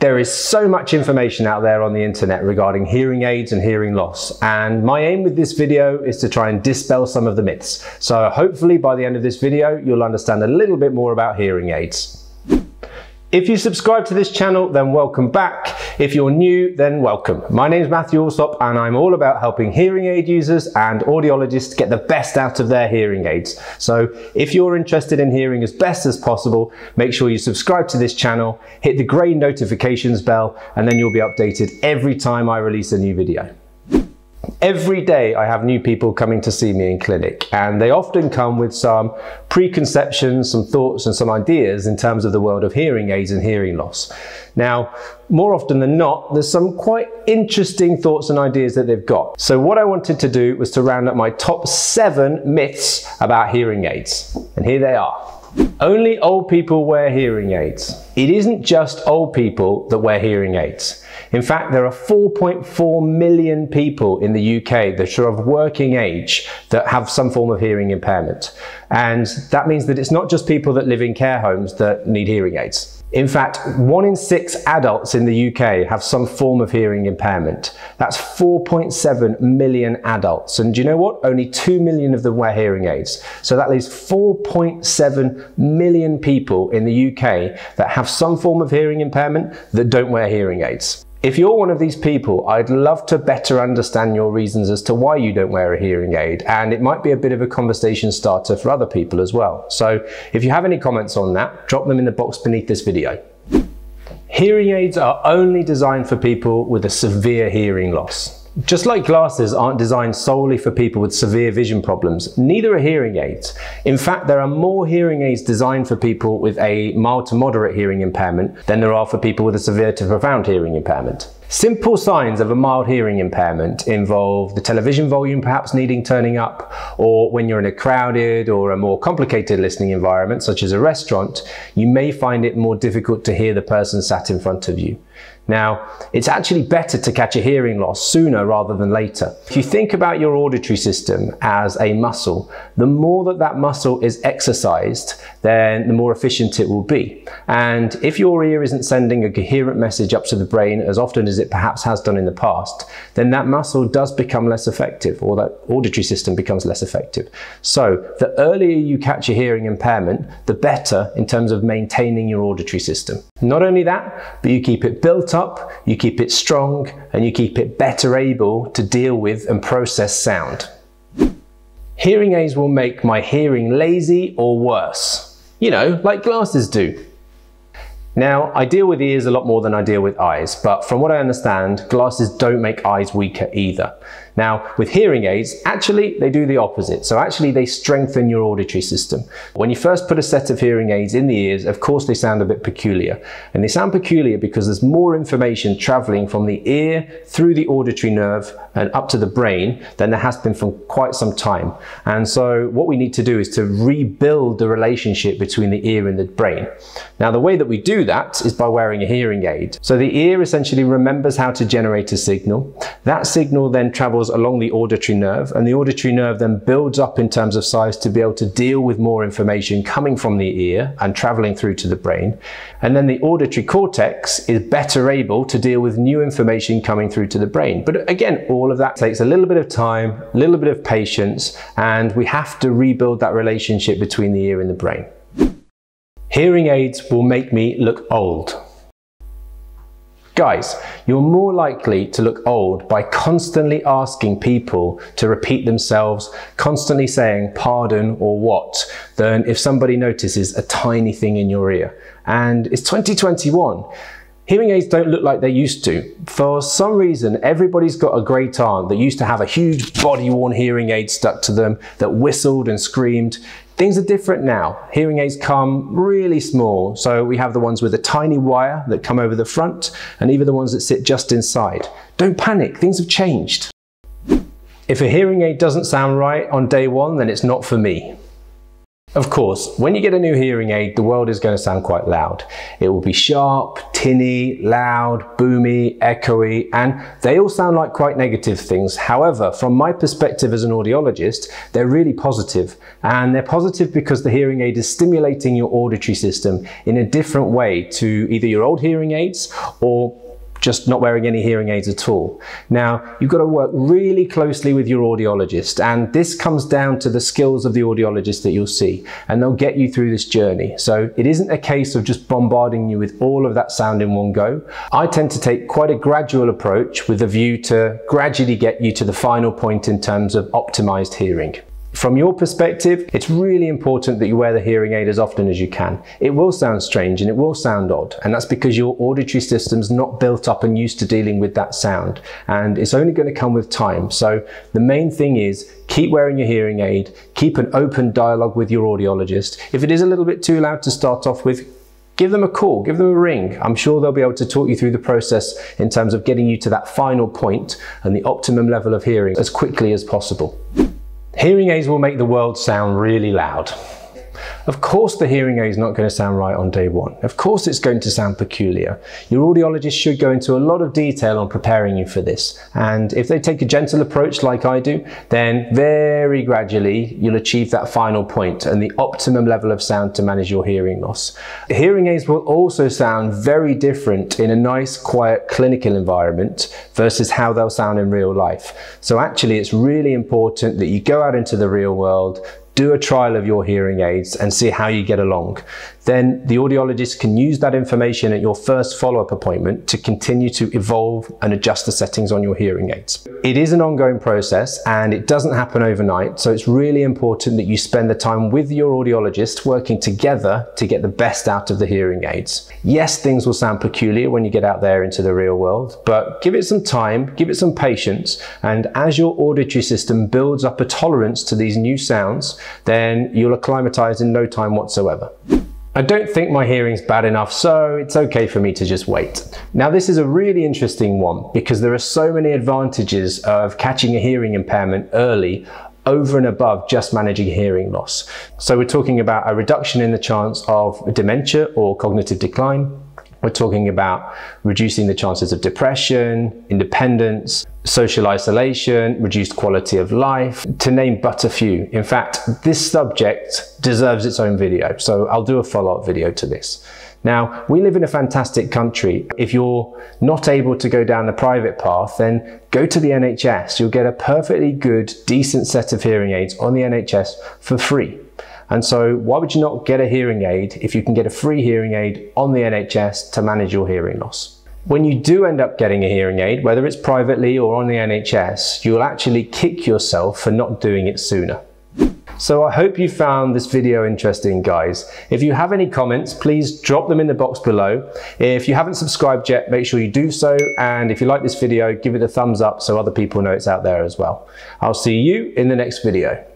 There is so much information out there on the internet regarding hearing aids and hearing loss, and my aim with this video is to try and dispel some of the myths. So hopefully by the end of this video you'll understand a little bit more about hearing aids. If you subscribe to this channel, then welcome back. If you're new, then welcome. My name is Matthew Alsop and I'm all about helping hearing aid users and audiologists get the best out of their hearing aids. So if you're interested in hearing as best as possible, make sure you subscribe to this channel, hit the grey notifications bell, and then you'll be updated every time I release a new video. Every day I have new people coming to see me in clinic, and they often come with some preconceptions, some thoughts and some ideas in terms of the world of hearing aids and hearing loss. Now, more often than not, there's some quite interesting thoughts and ideas that they've got. So what I wanted to do was to round up my top 7 myths about hearing aids, and here they are. Only old people wear hearing aids. It isn't just old people that wear hearing aids. In fact, there are 4.4 million people in the UK that are of working age that have some form of hearing impairment. And that means that it's not just people that live in care homes that need hearing aids. In fact, 1 in 6 adults in the UK have some form of hearing impairment. That's 4.7 million adults. And do you know what? Only 2 million of them wear hearing aids. So that leaves 4.7 million people in the UK that have some form of hearing impairment that don't wear hearing aids. If you're one of these people, I'd love to better understand your reasons as to why you don't wear a hearing aid, and it might be a bit of a conversation starter for other people as well. So if you have any comments on that, drop them in the box beneath this video. Hearing aids are only designed for people with a severe hearing loss. Just like glasses aren't designed solely for people with severe vision problems, neither are hearing aids. In fact, there are more hearing aids designed for people with a mild to moderate hearing impairment than there are for people with a severe to profound hearing impairment. Simple signs of a mild hearing impairment involve the television volume perhaps needing turning up, or when you're in a crowded or a more complicated listening environment, such as a restaurant, you may find it more difficult to hear the person sat in front of you. Now, it's actually better to catch a hearing loss sooner rather than later. If you think about your auditory system as a muscle, the more that that muscle is exercised, then the more efficient it will be. And if your ear isn't sending a coherent message up to the brain as often as it perhaps has done in the past, then that muscle does become less effective, or that auditory system becomes less effective. So the earlier you catch a hearing impairment, the better in terms of maintaining your auditory system. Not only that, but you keep it built up, you keep it strong, and you keep it better able to deal with and process sound. Hearing aids will make my hearing lazy or worse. You know, like glasses do. Now, I deal with ears a lot more than I deal with eyes, but from what I understand, glasses don't make eyes weaker either. Now, with hearing aids, actually, they do the opposite. So actually, they strengthen your auditory system. When you first put a set of hearing aids in the ears, of course, they sound a bit peculiar. And they sound peculiar because there's more information traveling from the ear through the auditory nerve and up to the brain than there has been for quite some time. And so what we need to do is to rebuild the relationship between the ear and the brain. Now, the way that we do that is by wearing a hearing aid. So the ear essentially remembers how to generate a signal. That signal then travels along the auditory nerve, and the auditory nerve then builds up in terms of size to be able to deal with more information coming from the ear and traveling through to the brain. And then the auditory cortex is better able to deal with new information coming through to the brain. But again, all of that takes a little bit of time, a little bit of patience, and we have to rebuild that relationship between the ear and the brain. Hearing aids will make me look old. Guys, you're more likely to look old by constantly asking people to repeat themselves, constantly saying pardon or what, than if somebody notices a tiny thing in your ear. And it's 2021. Hearing aids don't look like they used to. For some reason, everybody's got a great aunt that used to have a huge body-worn hearing aid stuck to them that whistled and screamed. Things are different now. Hearing aids come really small. So we have the ones with a tiny wire that come over the front, and even the ones that sit just inside. Don't panic, things have changed. If a hearing aid doesn't sound right on day one, then it's not for me. Of course, when you get a new hearing aid, the world is going to sound quite loud. It will be sharp, tinny, loud, boomy, echoey, and they all sound like quite negative things. However, from my perspective as an audiologist, they're really positive. And they're positive because the hearing aid is stimulating your auditory system in a different way to either your old hearing aids or just not wearing any hearing aids at all. Now, you've got to work really closely with your audiologist, and this comes down to the skills of the audiologist that you'll see, and they'll get you through this journey. So it isn't a case of just bombarding you with all of that sound in one go. I tend to take quite a gradual approach with a view to gradually get you to the final point in terms of optimized hearing. From your perspective, it's really important that you wear the hearing aid as often as you can. It will sound strange and it will sound odd, and that's because your auditory system's not built up and used to dealing with that sound, and it's only going to come with time. So the main thing is keep wearing your hearing aid, keep an open dialogue with your audiologist. If it is a little bit too loud to start off with, give them a call, give them a ring. I'm sure they'll be able to talk you through the process in terms of getting you to that final point and the optimum level of hearing as quickly as possible. Hearing aids will make the world sound really loud. Of course the hearing aid is not going to sound right on day one. Of course it's going to sound peculiar. Your audiologist should go into a lot of detail on preparing you for this. And if they take a gentle approach like I do, then very gradually you'll achieve that final point and the optimum level of sound to manage your hearing loss. Hearing aids will also sound very different in a nice, quiet, clinical environment versus how they'll sound in real life. So actually it's really important that you go out into the real world, do a trial of your hearing aids and see how you get along. Then the audiologist can use that information at your first follow-up appointment to continue to evolve and adjust the settings on your hearing aids. It is an ongoing process and it doesn't happen overnight, so it's really important that you spend the time with your audiologist working together to get the best out of the hearing aids. Yes, things will sound peculiar when you get out there into the real world, but give it some time, give it some patience, and as your auditory system builds up a tolerance to these new sounds, then you'll acclimatize in no time whatsoever. I don't think my hearing's bad enough, so it's okay for me to just wait. Now this is a really interesting one because there are so many advantages of catching a hearing impairment early over and above just managing hearing loss. So we're talking about a reduction in the chance of dementia or cognitive decline. We're talking about reducing the chances of depression, independence, social isolation, reduced quality of life, to name but a few. In fact, this subject deserves its own video, so I'll do a follow-up video to this. Now, we live in a fantastic country. If you're not able to go down the private path, then go to the NHS. You'll get a perfectly good, decent set of hearing aids on the NHS for free. And so why would you not get a hearing aid if you can get a free hearing aid on the NHS to manage your hearing loss? When you do end up getting a hearing aid, whether it's privately or on the NHS, you'll actually kick yourself for not doing it sooner. So I hope you found this video interesting, guys. If you have any comments, please drop them in the box below. If you haven't subscribed yet, make sure you do so. And if you like this video, give it a thumbs up so other people know it's out there as well. I'll see you in the next video.